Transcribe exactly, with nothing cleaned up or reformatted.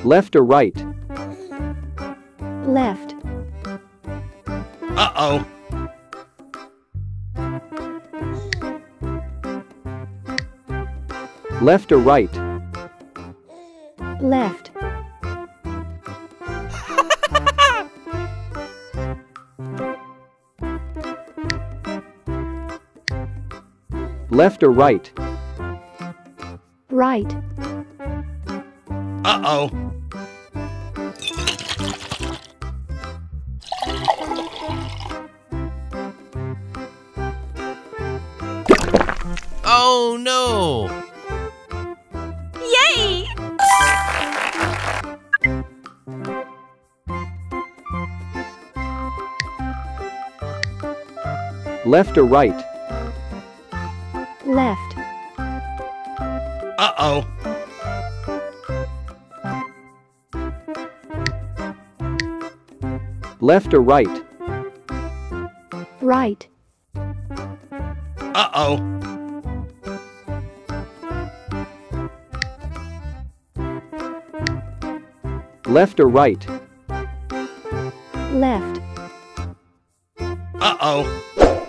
Left or right? Left. Uh-oh. Left or right? Left. Left or right? Right. Uh-oh. Oh no! Yay! Left or right? Left. Uh-oh. Left or right? Right. Uh-oh. Left or right? Left. Uh-oh.